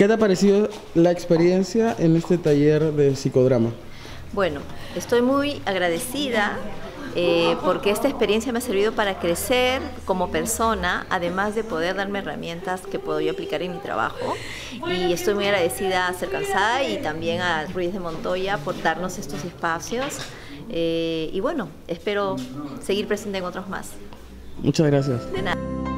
¿Qué te ha parecido la experiencia en este taller de psicodrama? Bueno, estoy muy agradecida porque esta experiencia me ha servido para crecer como persona, además de poder darme herramientas que puedo yo aplicar en mi trabajo. Y estoy muy agradecida a Cercansá y también a Ruiz de Montoya por darnos estos espacios. Y bueno, espero seguir presente en otros más. Muchas gracias. De nada.